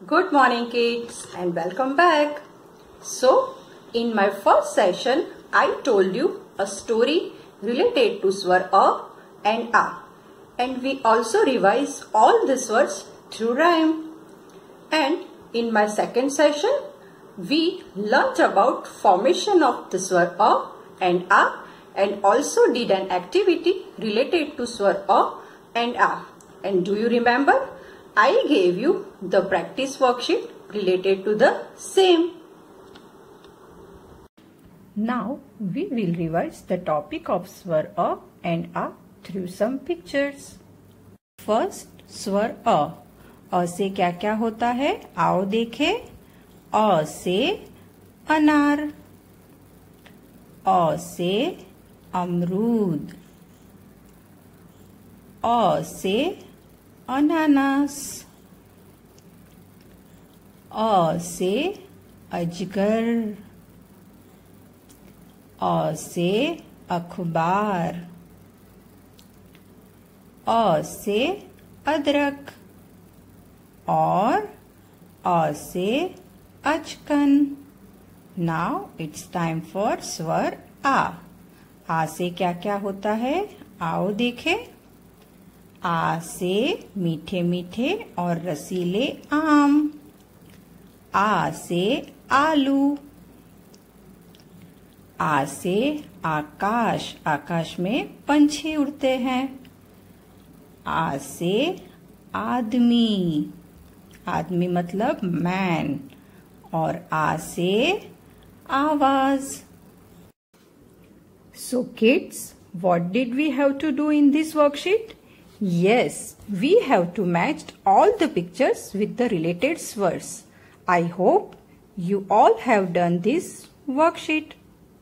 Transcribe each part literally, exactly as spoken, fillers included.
Good morning kids and welcome back. So in my first session I told you a story related to swar a and a, and we also revised all these words through rhyme. And in my second session we learnt about formation of the swar a and a and also did an activity related to swar a and a. And do you remember? I gave you the practice worksheet related to the same. Now we will revise the topic of swar a and a through some pictures. First, swar a. अ से क्या क्या होता है? आओ देखें. अ से अनार, अ से अमरूद, अ से अनानास, अ से अजगर, अ से अखबार, अ से अदरक और अ से अचकन. नाउ इट्स टाइम फॉर स्वर आ. आ से क्या क्या होता है? आओ देखें. आ से मीठे मीठे और रसीले आम, आ से आलू, आ से आकाश, आकाश में पंछी उड़ते हैं. आ से आदमी, आदमी मतलब मैन, और आ से आवाज. So kids, what did we have to do in this worksheet? Yes, we have to match all the pictures with the related swars. I hope you all have done this worksheet.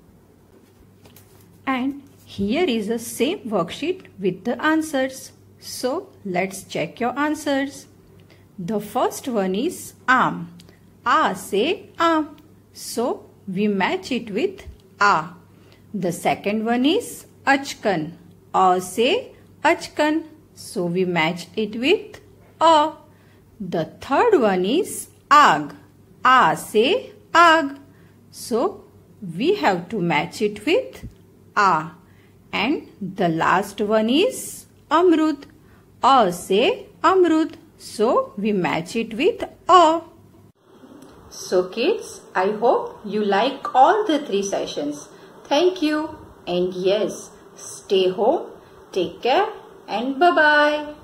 And here is the same worksheet with the answers. So let's check your answers. The first one is aam. A से aam. So we match it with a. The second one is achkan. A से achkan. So we match it with a. The third one is aag. A से aag. So we have to match it with a. And the last one is amrud. A से amrud. So we match it with a. So kids, I hope you like all the three sessions. Thank you. And yes, stay home, take care, and bye-bye.